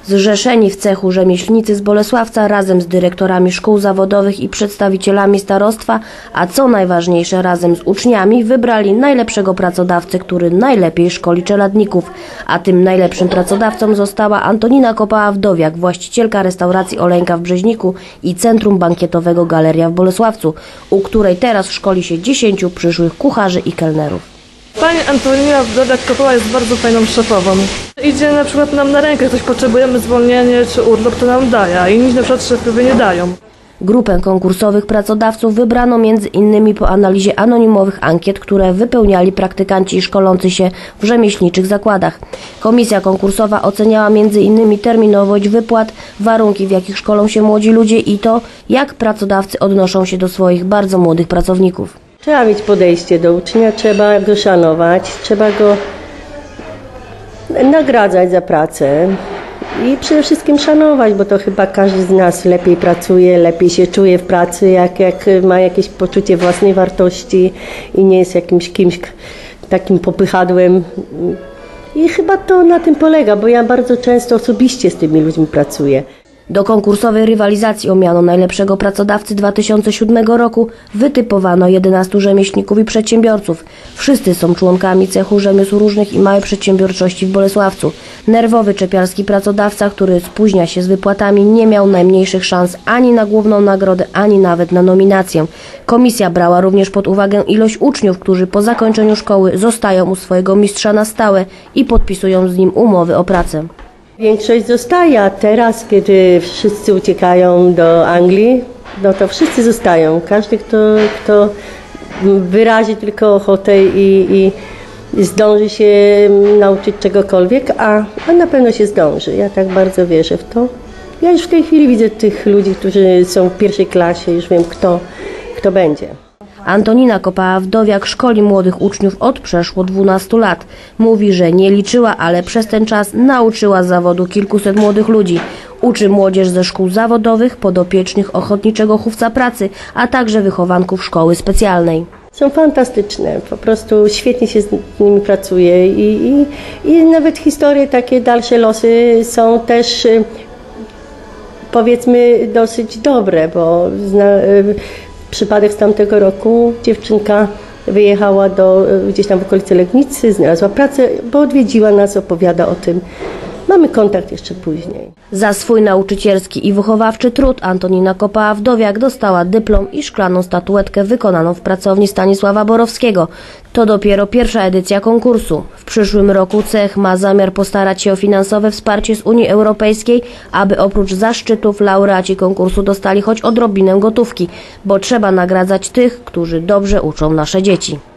Zrzeszeni w cechu rzemieślnicy z Bolesławca razem z dyrektorami szkół zawodowych i przedstawicielami starostwa, a co najważniejsze razem z uczniami, wybrali najlepszego pracodawcę, który najlepiej szkoli czeladników. A tym najlepszym pracodawcą została Antonina Kopała-Wdowiak, właścicielka restauracji Oleńka w Brzeźniku i Centrum Bankietowego Galeria w Bolesławcu, u której teraz szkoli się 10 przyszłych kucharzy i kelnerów. Pani Antonina Wdowiak-Kopała jest bardzo fajną szefową. Idzie na przykład nam na rękę, ktoś potrzebujemy zwolnienie czy urlop, to nam daje, a inni na przykład szefowie nie dają. Grupę konkursowych pracodawców wybrano między innymi po analizie anonimowych ankiet, które wypełniali praktykanci szkolący się w rzemieślniczych zakładach. Komisja konkursowa oceniała między innymi terminowość wypłat, warunki, w jakich szkolą się młodzi ludzie i to, jak pracodawcy odnoszą się do swoich bardzo młodych pracowników. Trzeba mieć podejście do ucznia, trzeba go szanować, trzeba go nagradzać za pracę i przede wszystkim szanować, bo to chyba każdy z nas lepiej pracuje, lepiej się czuje w pracy, jak ma jakieś poczucie własnej wartości i nie jest jakimś kimś takim popychadłem. I chyba to na tym polega, bo ja bardzo często osobiście z tymi ludźmi pracuję. Do konkursowej rywalizacji o miano najlepszego pracodawcy 2007 roku wytypowano 11 rzemieślników i przedsiębiorców. Wszyscy są członkami cechu rzemiosł różnych i małej przedsiębiorczości w Bolesławcu. Nerwowy czepialski pracodawca, który spóźnia się z wypłatami, nie miał najmniejszych szans ani na główną nagrodę, ani nawet na nominację. Komisja brała również pod uwagę ilość uczniów, którzy po zakończeniu szkoły zostają u swojego mistrza na stałe i podpisują z nim umowy o pracę. Większość zostaje, a teraz, kiedy wszyscy uciekają do Anglii, no to wszyscy zostają. Każdy, kto wyrazi tylko ochotę i zdąży się nauczyć czegokolwiek, a na pewno się zdąży. Ja tak bardzo wierzę w to. Ja już w tej chwili widzę tych ludzi, którzy są w pierwszej klasie, już wiem kto będzie. Antonina Kopała-Wdowiak szkoli młodych uczniów od przeszło 12 lat. Mówi, że nie liczyła, ale przez ten czas nauczyła zawodu kilkuset młodych ludzi. Uczy młodzież ze szkół zawodowych, podopiecznych Ochotniczego Chówca Pracy, a także wychowanków szkoły specjalnej. Są fantastyczne, po prostu świetnie się z nimi pracuje i nawet historie, takie dalsze losy są też, powiedzmy, dosyć dobre, bo przypadek z tamtego roku, dziewczynka wyjechała gdzieś tam w okolicy Legnicy, znalazła pracę, bo odwiedziła nas, opowiada o tym. Mamy kontakt jeszcze później. Za swój nauczycielski i wychowawczy trud Antonina Kopała-Wdowiak dostała dyplom i szklaną statuetkę wykonaną w pracowni Stanisława Borowskiego. To dopiero pierwsza edycja konkursu. W przyszłym roku cech ma zamiar postarać się o finansowe wsparcie z Unii Europejskiej, aby oprócz zaszczytów laureaci konkursu dostali choć odrobinę gotówki, bo trzeba nagradzać tych, którzy dobrze uczą nasze dzieci.